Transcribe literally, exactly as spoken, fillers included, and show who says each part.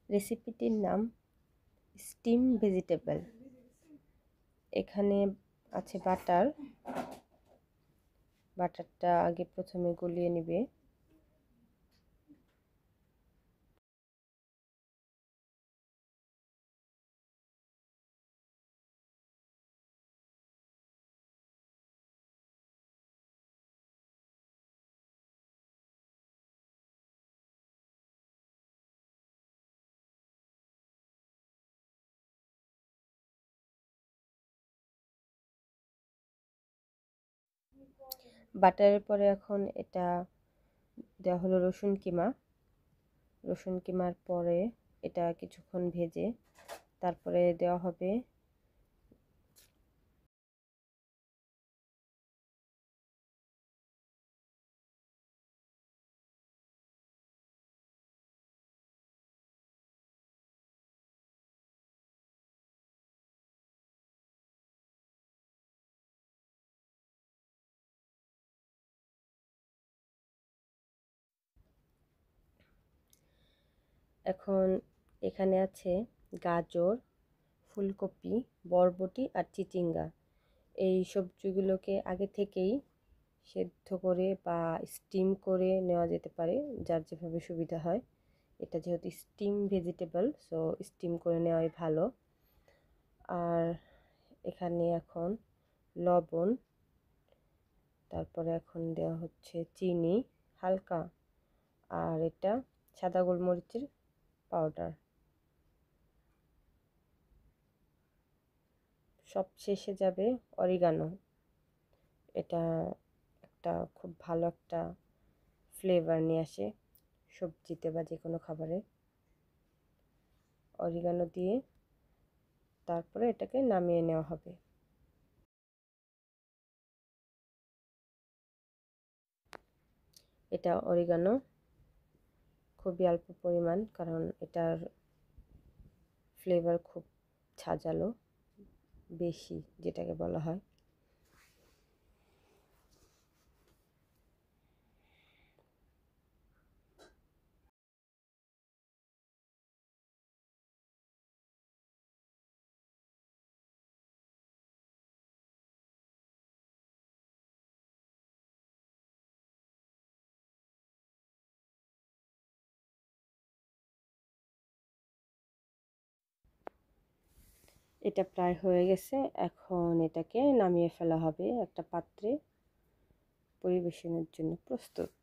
Speaker 1: রেসিপিটির নাম steam vegetable. এখানে আছে বাটার। বাটারটা আগে প্রথমে গলিয়ে নেবে। বাটারের পরে এখন এটা দেওয়া হলো রসুন কিমা। রসুন কিমার পরে এটা কিছুক্ষণ ভেজে তারপরে দেওয়া হবে এখন এখানে আছে গাজর, ফুলকপি, বরবটি আর চিচিঙ্গা। এই সবজিগুলোকে আগে থেকেই সেদ্ধ করে বা স্টিম করে নেওয়া যেতে পারে, যার যেভাবে সুবিধা হয়। এটা যেহেতু স্টিম ভেজিটেবল, সো স্টিম করে নেওয়াই ভালো। আর এখানে এখন লবণ, তারপরে এখন দেওয়া হচ্ছে চিনি হালকা, আর এটা সাদা গোলমরিচের পাউডার। সব শেষে যাবে অরিগানো। এটা একটা খুব ভালো একটা ফ্লেভার নিয়ে আসে সবজিতে বা যে কোনো খাবারে। অরিগানো দিয়ে তারপরে এটাকে নামিয়ে নেওয়া হবে। এটা অরিগানো খুবই অল্প পরিমাণ, কারণ এটার ফ্লেভার খুব ঝাঁঝালো, বেশি যেটাকে বলা হয়। এটা প্রায় হয়ে গেছে। এখন এটাকে নামিয়ে ফেলা হবে একটা পাত্রে, পরিবেশনের জন্য প্রস্তুত।